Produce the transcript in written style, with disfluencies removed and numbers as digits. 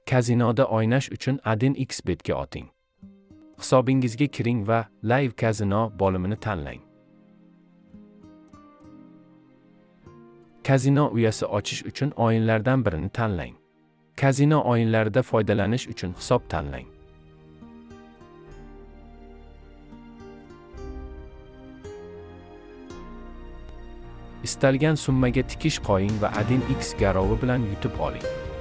Kazinoda o'ynash uchun adin X betga oting. Hisobingizga kiring va Live kazino bo'limini tanlang. Kazino uyasi ochish uchun o'yinlardan birini tanlang. Kazino o'yinlarida foydalanish uchun hisob tanlang. Istalgan summaga tikish qo'ying va adin X garovi bilan yutib oling.